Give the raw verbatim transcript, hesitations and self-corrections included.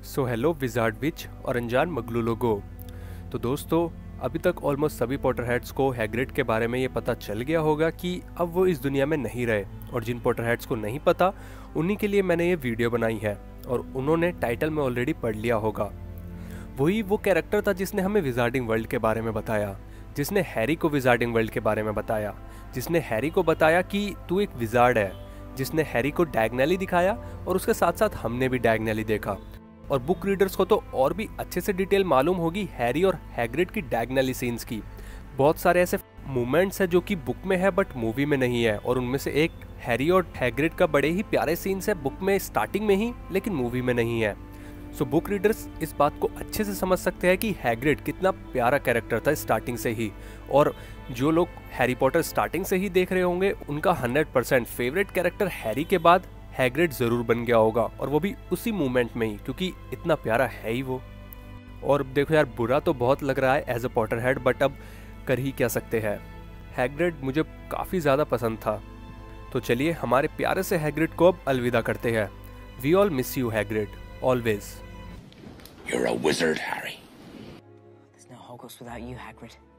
So hello wizard विच और अनजान मगलू लोगो। तो दोस्तों, अभी तक ऑलमोस्ट सभी पॉटर हेड्स को हैग्रिड के बारे में ये पता चल गया होगा कि अब वो इस दुनिया में नहीं रहे, और जिन पॉटर हेड्स को नहीं पता उन्हीं के लिए मैंने ये वीडियो बनाई है और उन्होंने टाइटल में ऑलरेडी पढ़ लिया होगा। वही वो कैरेक्टर था जिसने हमें विजार्डिंग वर्ल्ड के बारे में बताया, जिसने हैरी को विजार्डिंग वर्ल्ड के बारे में बताया, जिसने हैरी को बताया कि तू एक विजार्ड है, जिसने हैरी को डायगोनली दिखाया और उसके साथ साथ हमने भी डायगोनली देखा। और बुक रीडर्स को तो और भी अच्छे से डिटेल मालूम होगी हैरी और हैग्रिड की डायगोनली सीन्स की। बहुत सारे ऐसे मोमेंट्स हैं जो कि बुक में है बट मूवी में नहीं है, और उनमें से एक हैरी और हैग्रिड का बड़े ही प्यारे सीन्स है बुक में स्टार्टिंग में ही, लेकिन मूवी में नहीं है। सो बुक रीडर्स इस बात को अच्छे से समझ सकते हैं कि हैग्रिड कितना प्यारा कैरेक्टर था स्टार्टिंग से ही, और जो लोग हैरी पॉटर स्टार्टिंग से ही देख रहे होंगे उनका hundred percent favourite character Harry के बाद हैग्रिड जरूर बन गया होगा, और वो भी उसी मोमेंट में ही, क्योंकि इतना प्यारा है ही वो। और देखो यार, बुरा तो बहुत लग रहा है as a Potterhead, but अब कर ही क्या सकते हैं। हैग्रिड मुझे काफ़ी ज़्यादा पसंद था। तो चलिए हमारे प्यारे से हैग्रिड को अब अलविदा करते हैं। We all miss you Hagrid, always. You're a wizard, Harry. There's no Hogwarts without you, Hagrid.